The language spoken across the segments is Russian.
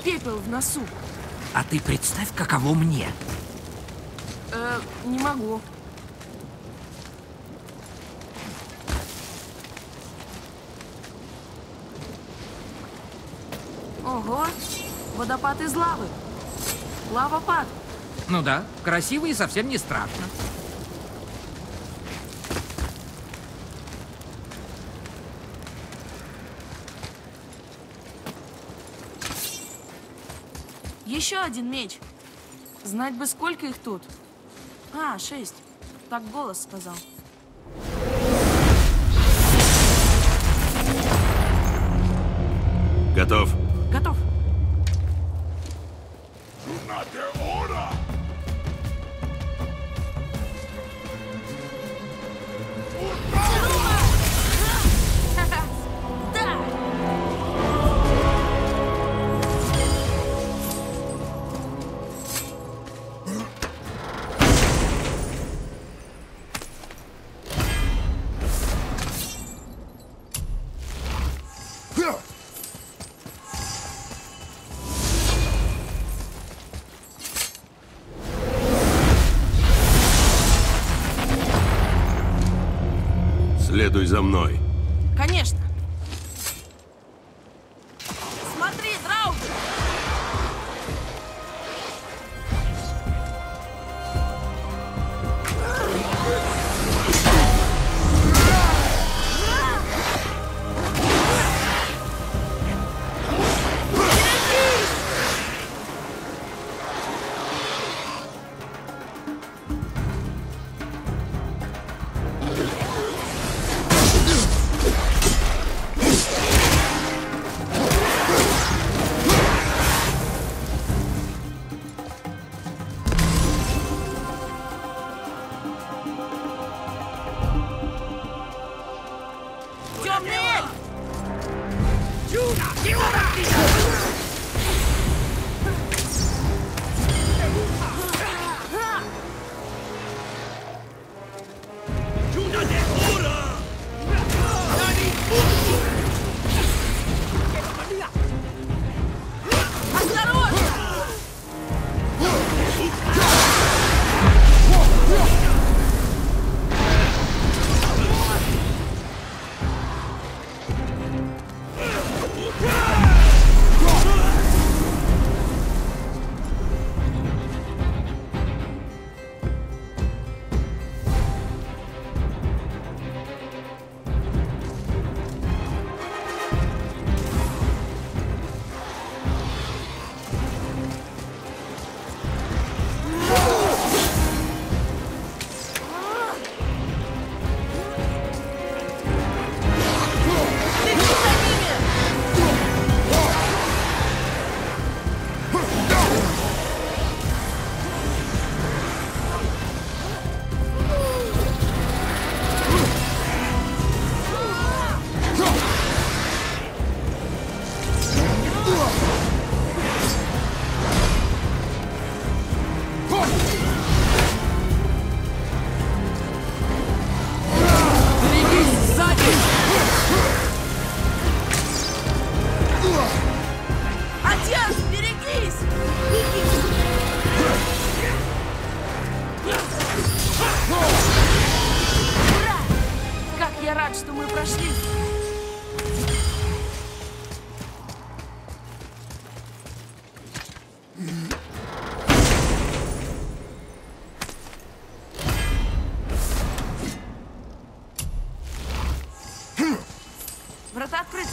пепел в носу. А ты представь, каково мне. Не могу. Ого, водопад из лавы. Лавопад. Ну да, красиво и совсем не страшно. Еще один меч. Знать бы, сколько их тут. 6. Так голос сказал. Готов. Готов. Следуй за мной. Конечно. Смотри, Драугр! Что мы прошли. Врата открыты.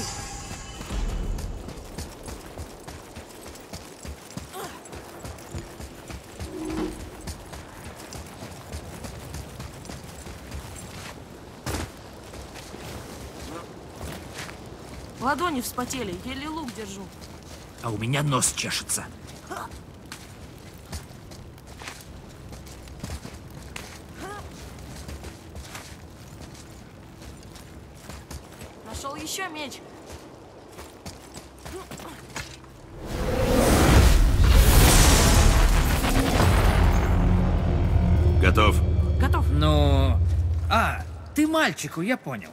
Ладони вспотели, еле лук держу. А у меня нос чешется. Нашел еще меч. Готов. Готов. Ну... ты мальчику, я понял.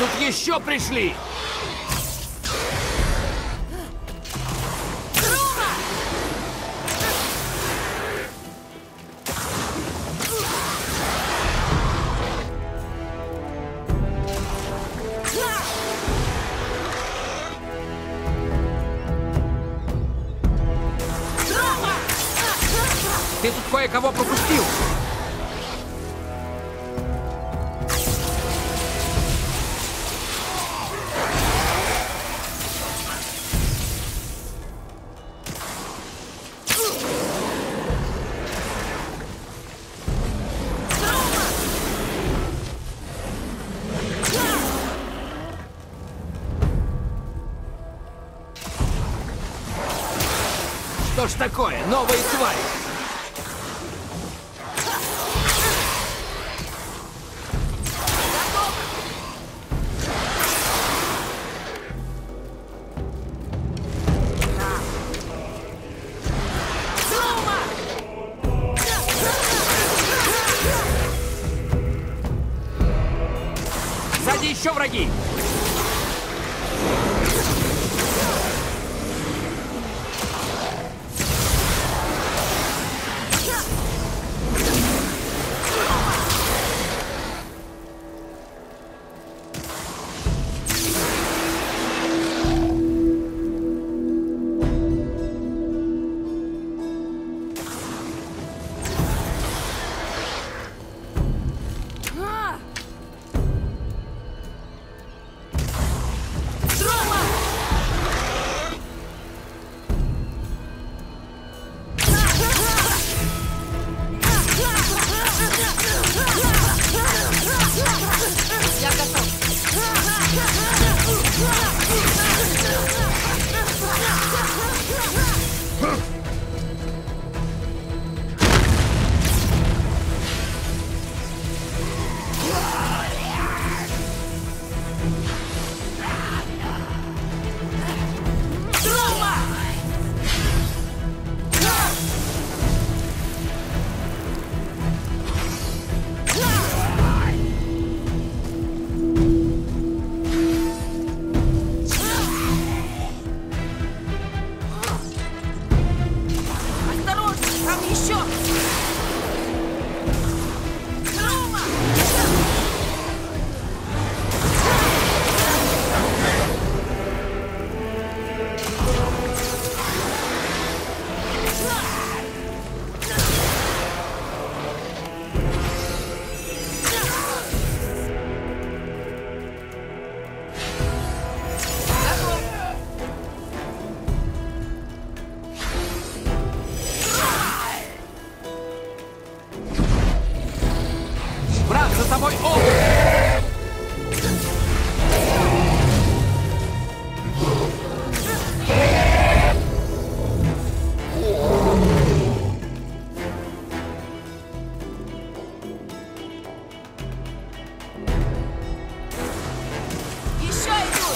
тут еще пришли! Ты тут кое-кого пропустил! Что ж такое? Новые твари! Сзади еще враги! За тобой! О! Еще идут!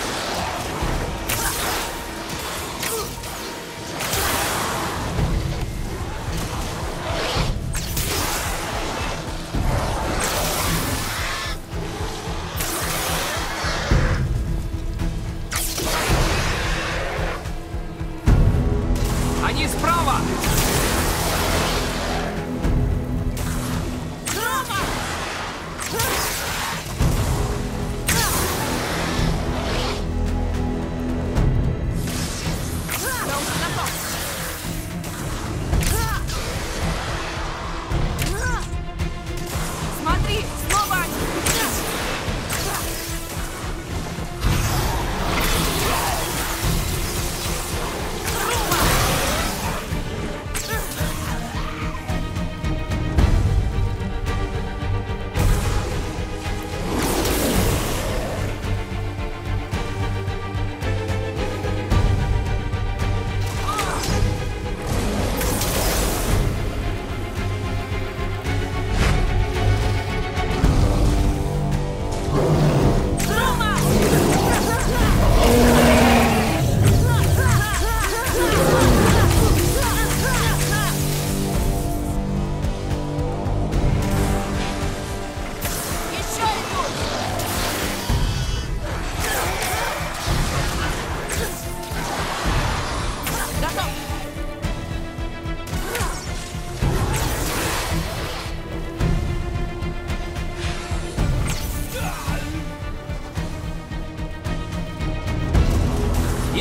Они справа! Смотри, снова они!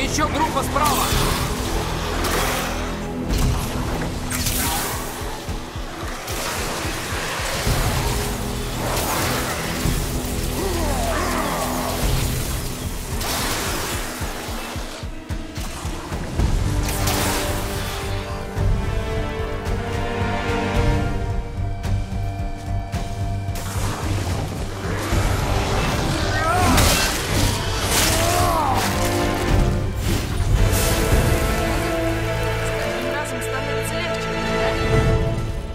Еще группа справа! Разом становится легче, да?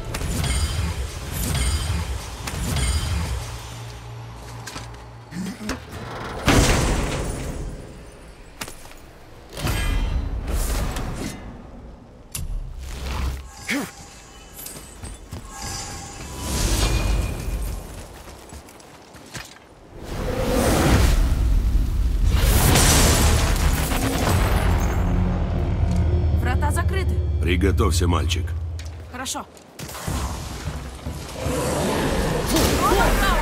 Врата закрыты. Приготовься, мальчик. Хорошо. Врата укрыты.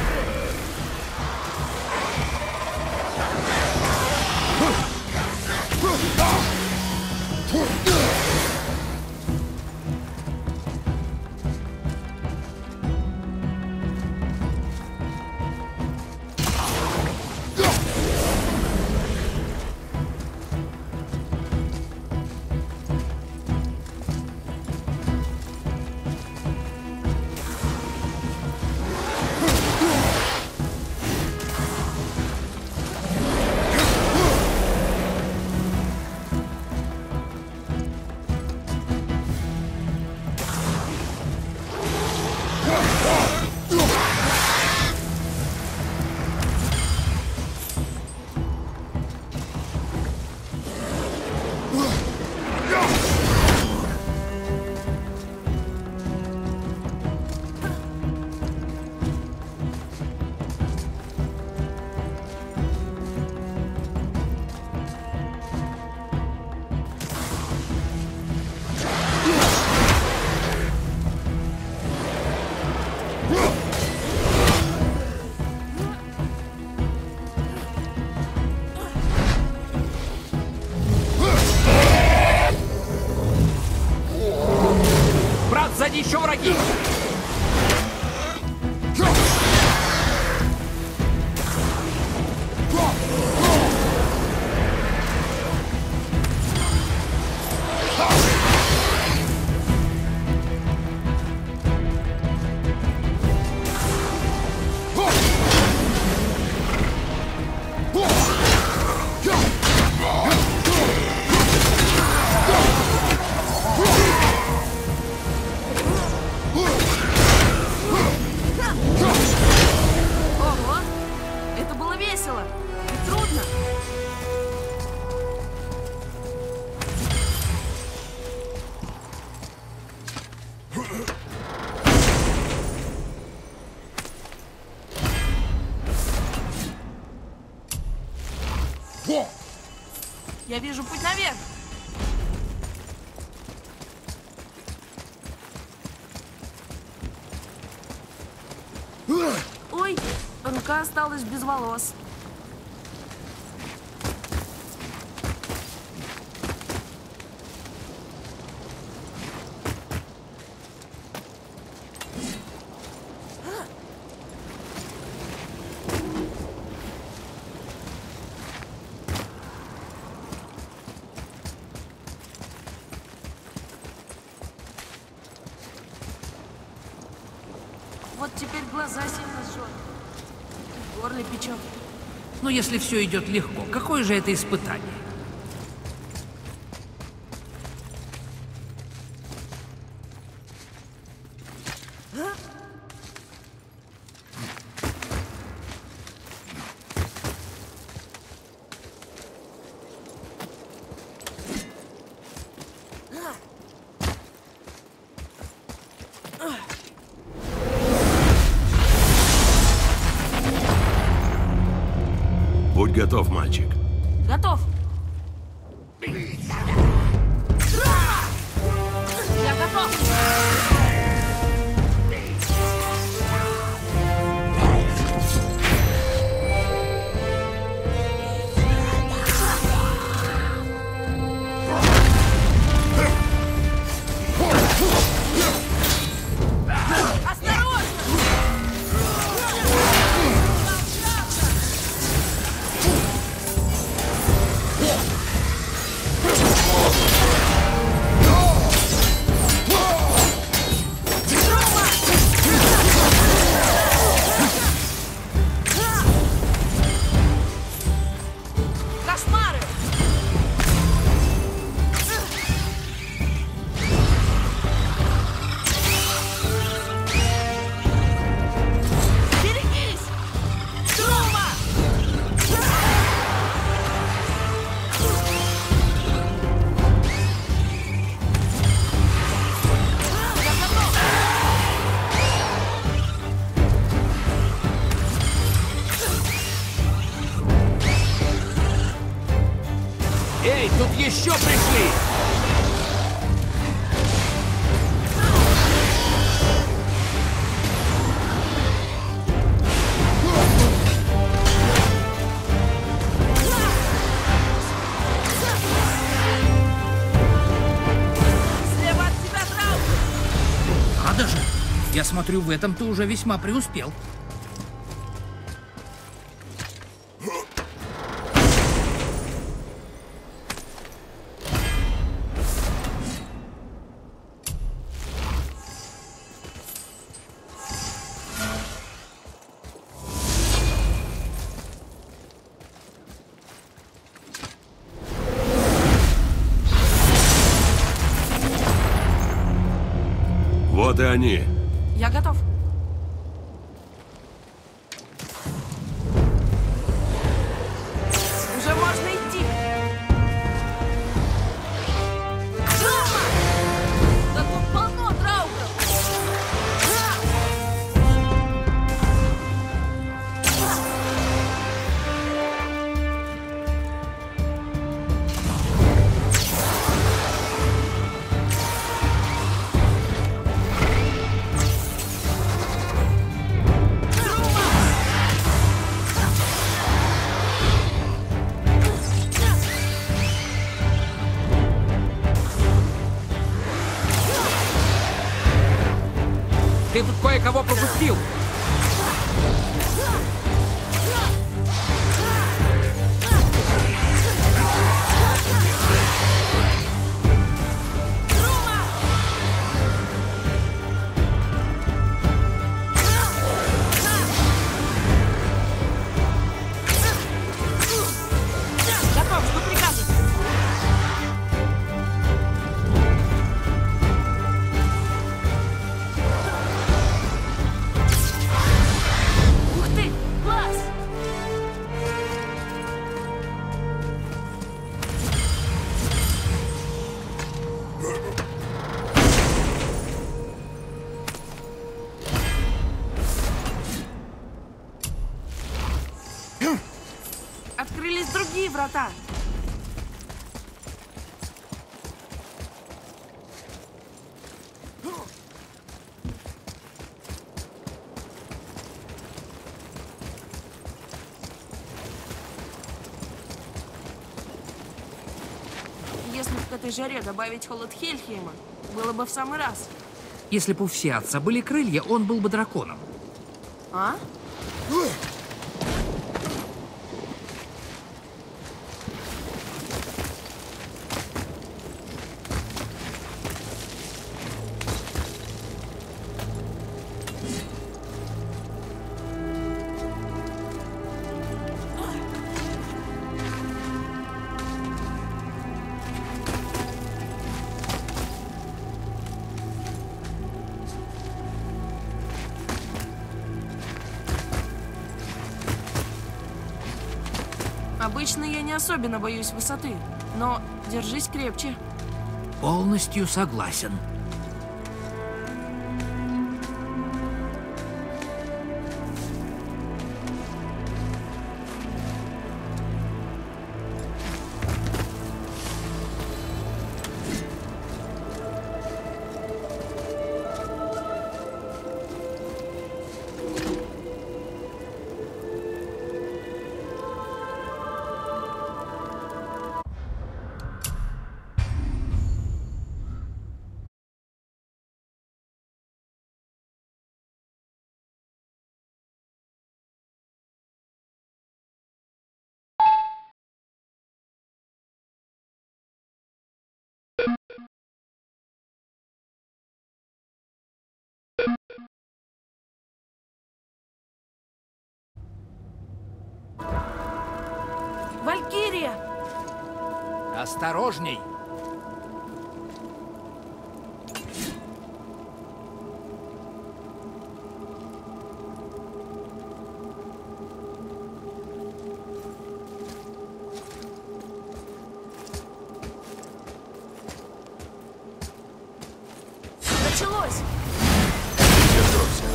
Брат, сзади еще враги! Ого! Это было весело и трудно. Я вижу путь наверх. Ой, рука осталась без волос. Вот теперь глаза сильно жжет. В горле печет. Но если все идет легко, какое же это испытание? Будь готов, мальчик. Готов. Я готов. Слева от тебя Траукер! Надо же! Я смотрю, в этом ты уже весьма преуспел. Вот и они. Я готов. Уже можно идти. Да тут полно Траукеров. Ты тут кое-кого пропустил. Готов, что прикажете? Ух ты! Класс! Открылись другие врата. Если бы к этой жаре добавить холод Хельхейма, было бы в самый раз. Если бы у Всеотца были крылья, он был бы драконом. А? Обычно я не особенно боюсь высоты, но держись крепче. Полностью согласен. Валькирия! Осторожней! Началось! Готовься.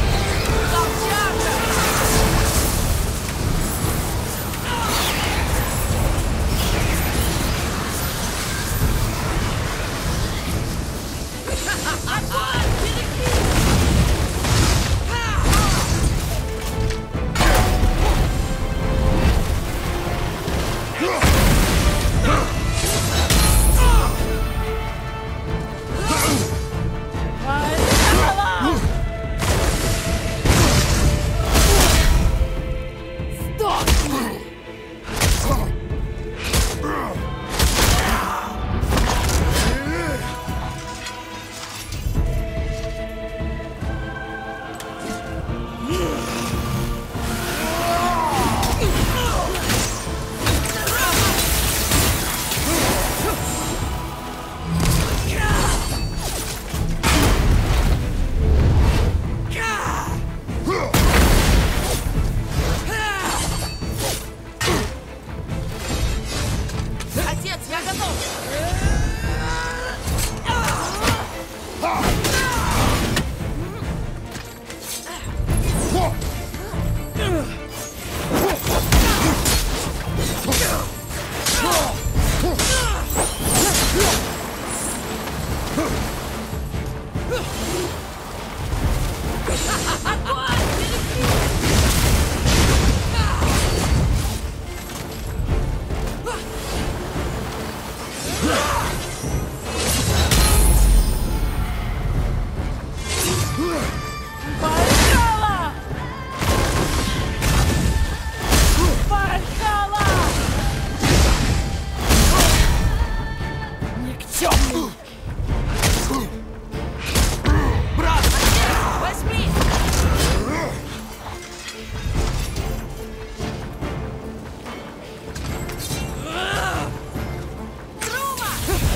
Колчанка! готов! Valhalla! Valhalla! Никчемный! Брат! Возьми! Трума!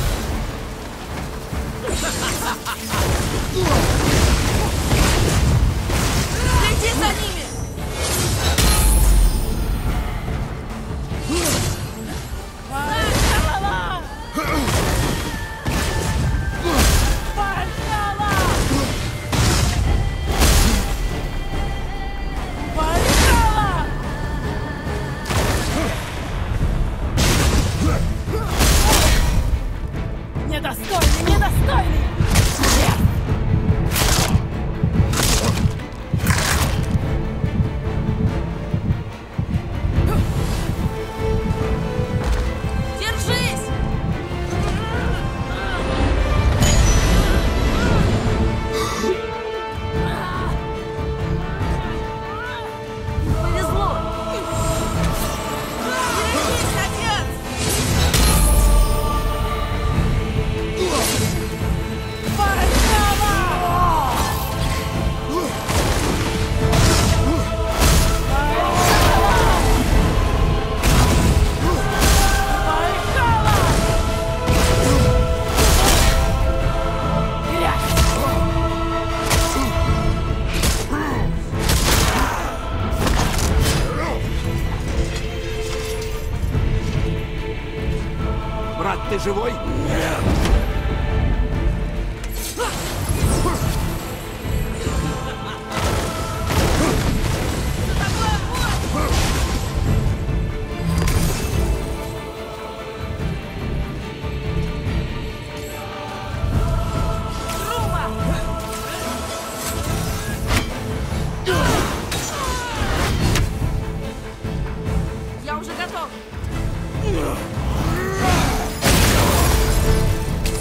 Следи за ними! Valhalla! Valhalla! Valhalla! Недостойный! Недостойный! Держись! Повезло! Берегись, отец! Valhalla! Брат, ты живой? Я уже готов!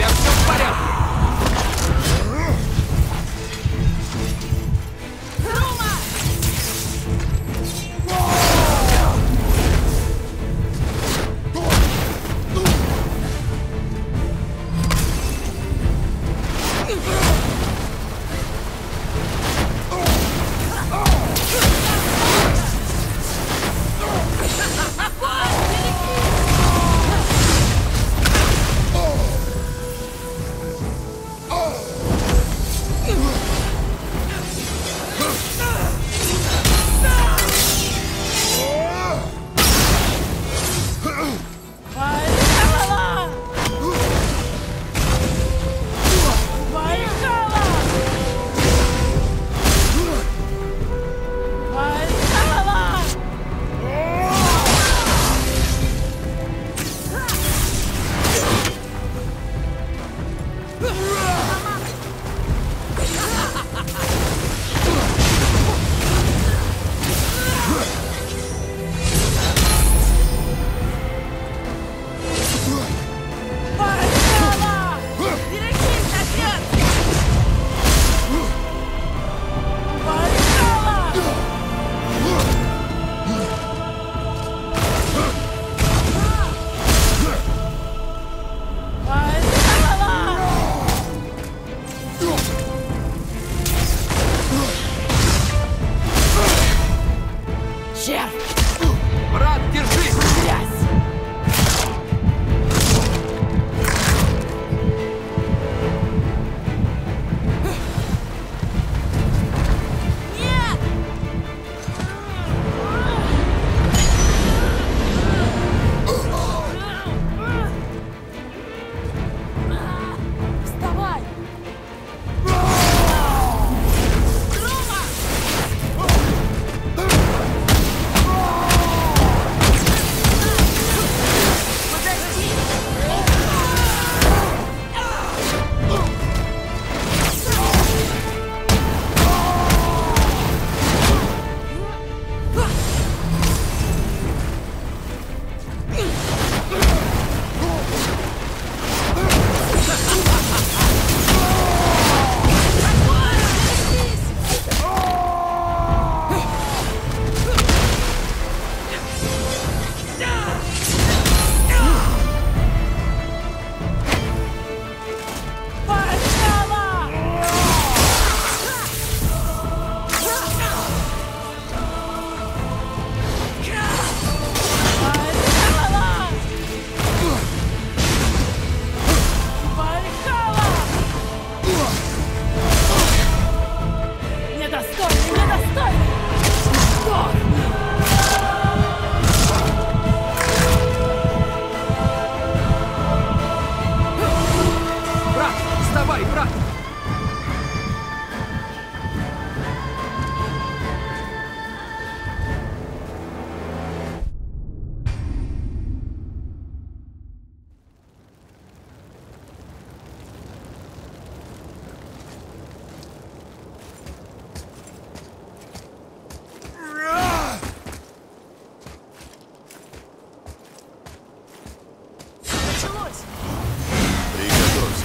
тебя все в порядке? Брат, держись! Вставай! Брат, вставай, брат! Началось! Приготовься.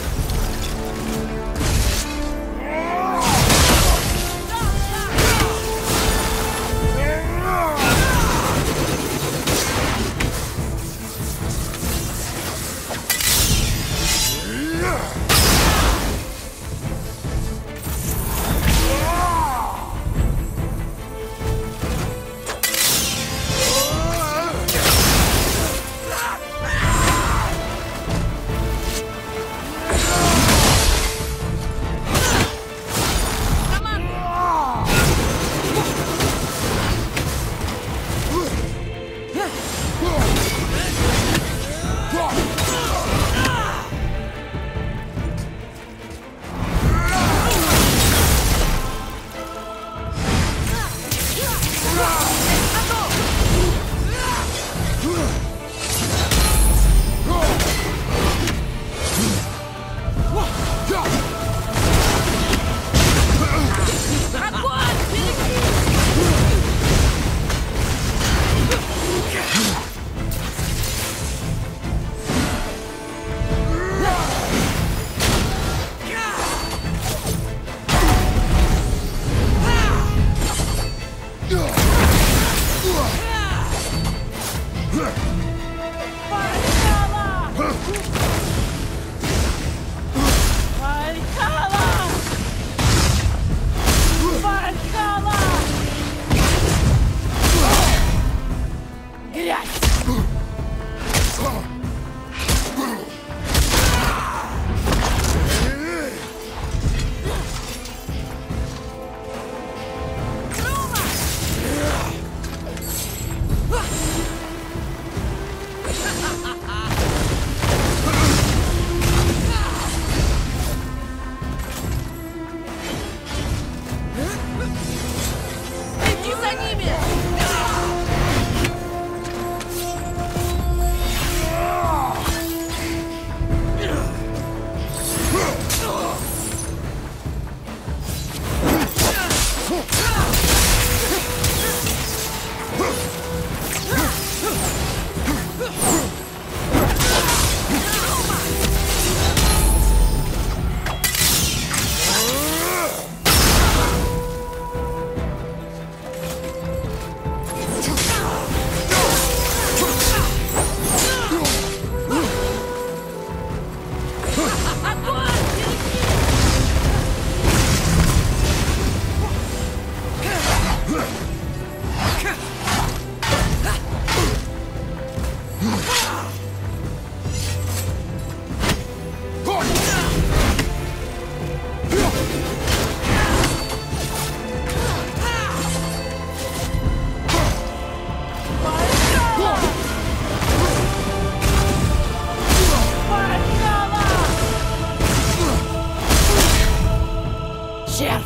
червь!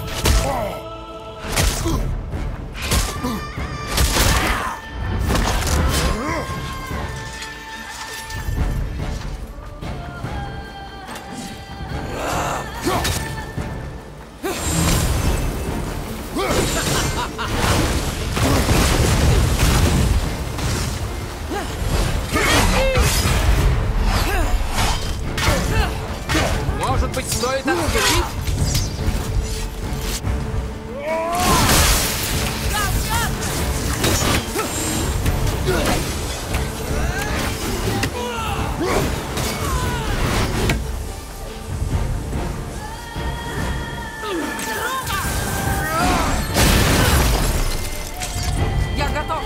Может быть, стоит отступить? Я готов!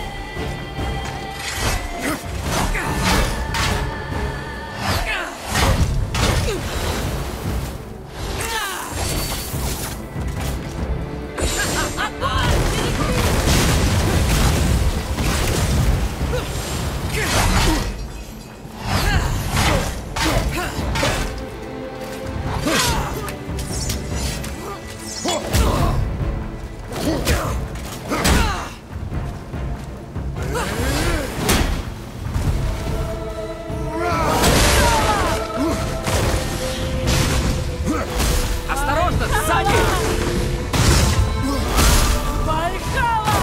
Осторожно, сзади! Вальхалла!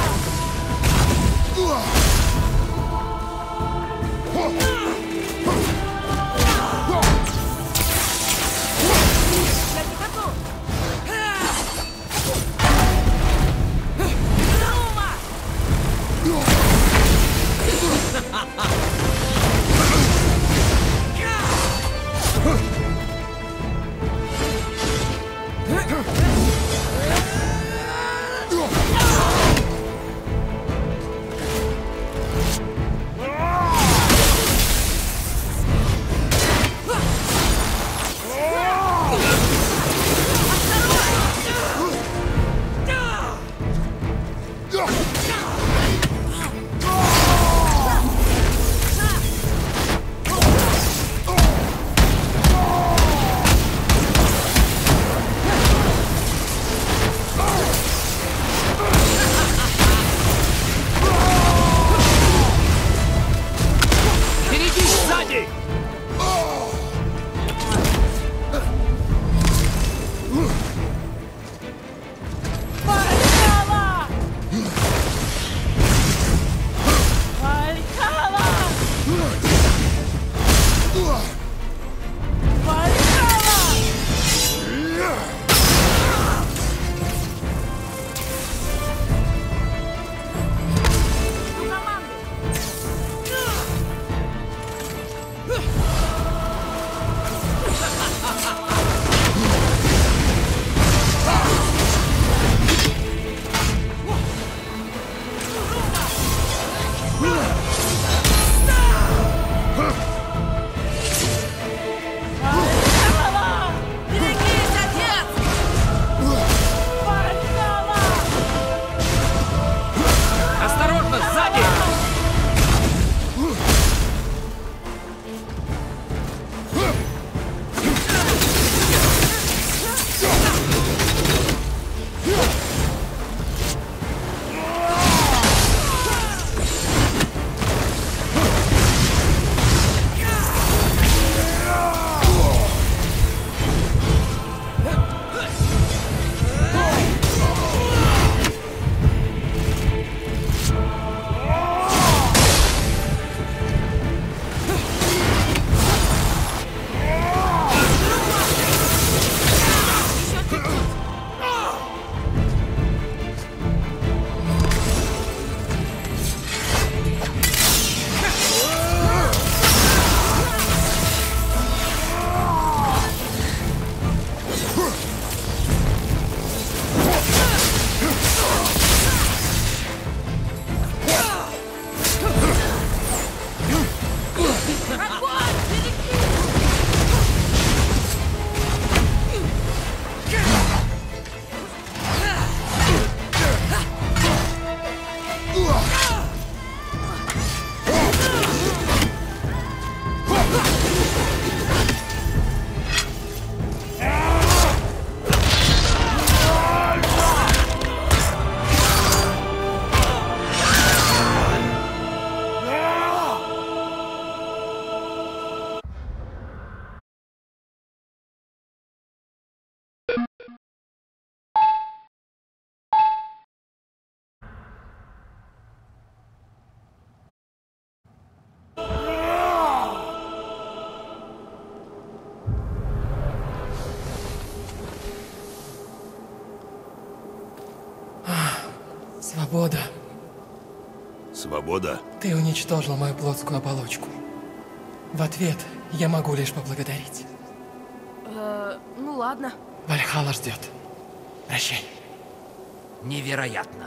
Свобода. Свобода? Ты уничтожил мою плотскую оболочку. В ответ я могу лишь поблагодарить. Ну ладно. Вальхалла ждет. Прощай. Невероятно.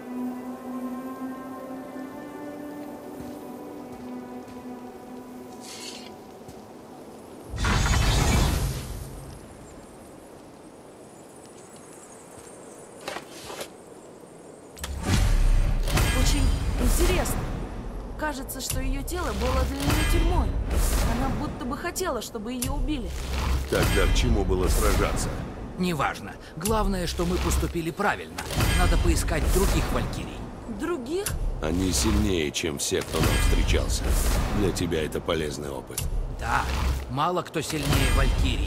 Очень интересно. Кажется, что ее тело было для нее тюрьмой. Она будто бы хотела, чтобы ее убили. Тогда к чему было сражаться? Неважно. Главное, что мы поступили правильно. Надо поискать других валькирий. Других? Они сильнее, чем все, кто нам встречался. Для тебя это полезный опыт. Да, мало кто сильнее валькирии.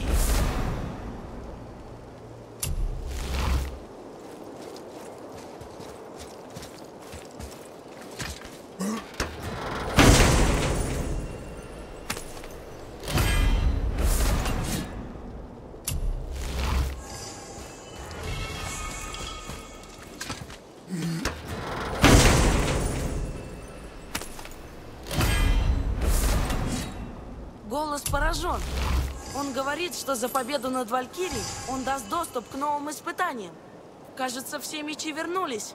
Голос поражен. Он говорит, что за победу над Валькирией он даст доступ к новым испытаниям. Кажется, все мечи вернулись.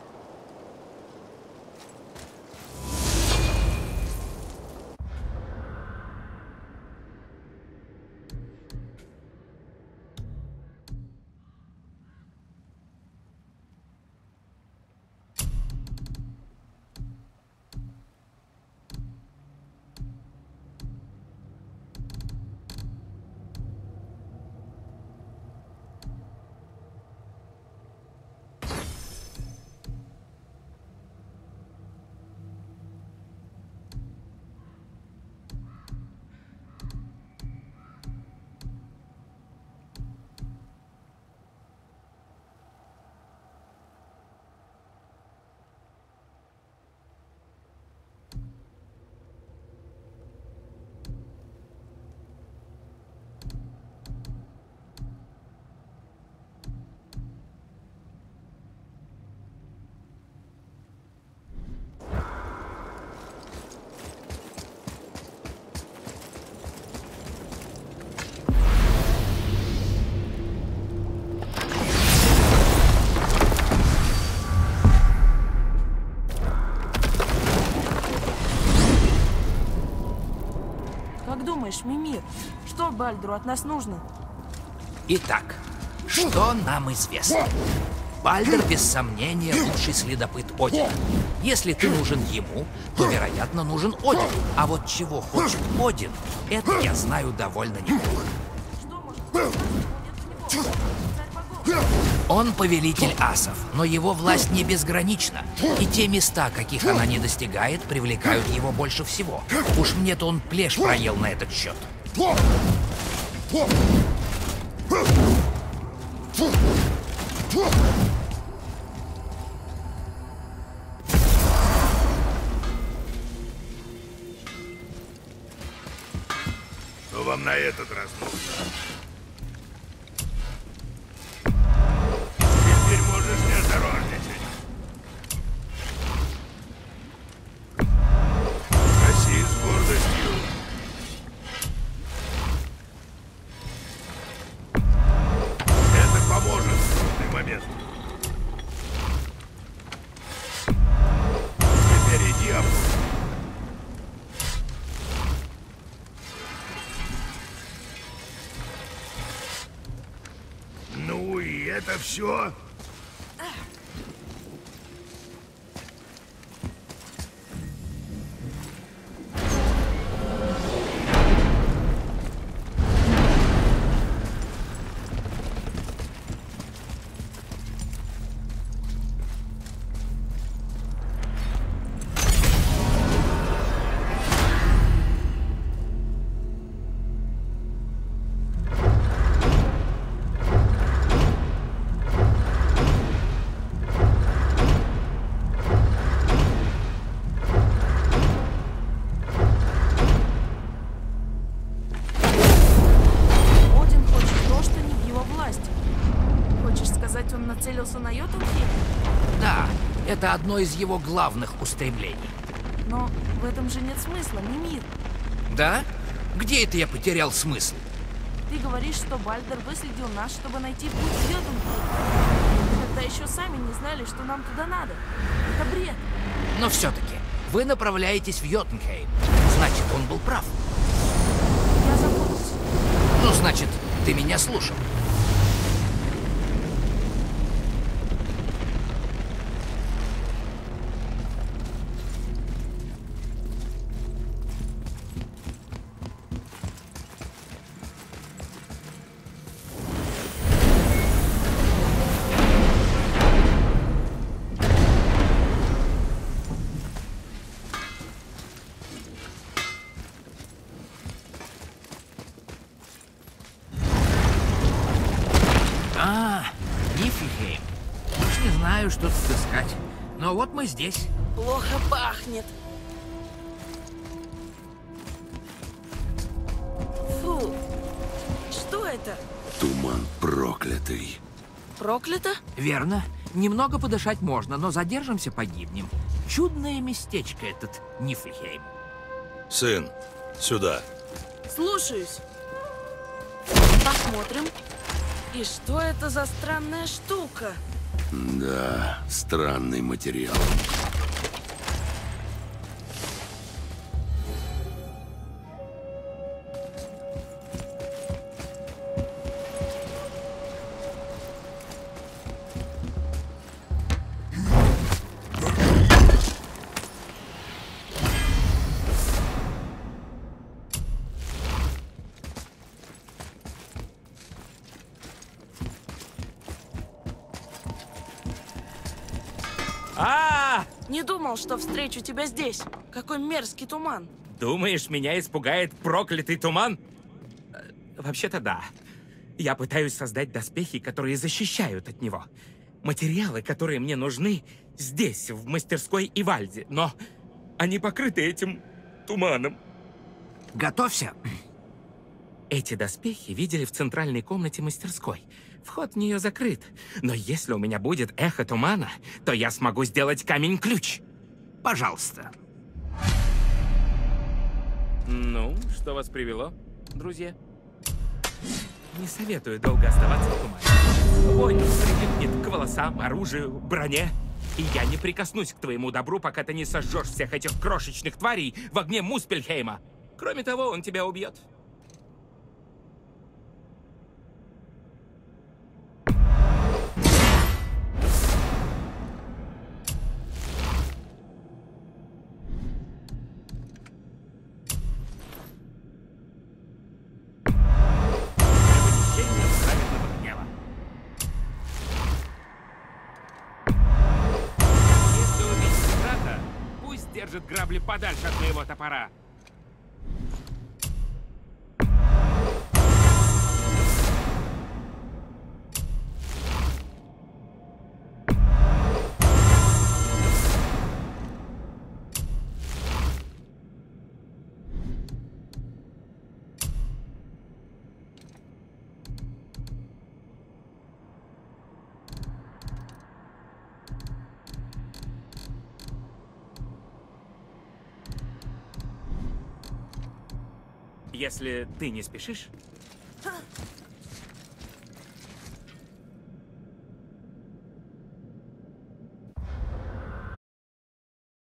Как думаешь, Мимир, что Бальдру от нас нужно? Итак, что нам известно? Бальдер, без сомнения, лучший следопыт Одина. Если ты нужен ему, то, вероятно, нужен Один. А вот чего хочет Один, это я знаю довольно неплохо. Что может быть у него? Царь богов. Он повелитель асов, но его власть не безгранична. И те места, каких она не достигает, привлекают его больше всего. Уж мне-то он плешь проел на этот счет. Что вам на этот раз нужно? Теперь можешь не осторожничать. Носи с гордостью. Это поможет в трудный момент. Теперь иди обратно. Ну и это все? Один хочет то, что не в его власти. Хочешь сказать, он нацелился на Йотунхейм? Да, Это одно из его главных устремлений. Но в этом же нет смысла, Мимир. Да? Где это я потерял смысл? Ты говоришь, что Бальдер выследил нас, чтобы найти путь в Йотунхейм. Когда еще сами не знали, что нам туда надо. Это бред. Но все-таки, вы направляетесь в Йотунхейм. Значит, он был прав. Я запутался. Ну, значит, ты меня слушал. Нифльхейм. Уж не знаю, что тут искать. Но вот мы здесь. Плохо пахнет. Фу. Что это? Туман проклятый. Проклято? Верно. Немного подышать можно, но задержимся, погибнем. Чудное местечко этот Нифльхейм. Сын, сюда. Слушаюсь. Посмотрим. И что это за странная штука? Да, странный материал. Не думал, что встречу тебя здесь. Какой мерзкий туман. Думаешь, меня испугает проклятый туман? Вообще-то да. Я пытаюсь создать доспехи, которые защищают от него. Материалы, которые мне нужны, здесь, в мастерской Ивальди. Но они покрыты этим туманом. Готовься. Эти доспехи видели в центральной комнате мастерской. Вход в нее закрыт. Но если у меня будет эхо тумана, то я смогу сделать камень-ключ. Пожалуйста. Ну, что вас привело, друзья? Не советую долго оставаться в тумане. Вонь прилипнет к волосам, оружию, броне. И я не прикоснусь к твоему добру, пока ты не сожжешь всех этих крошечных тварей в огне Муспельхейма. Кроме того, он тебя убьет. Держит грабли подальше от моего топора. Если ты не спешишь,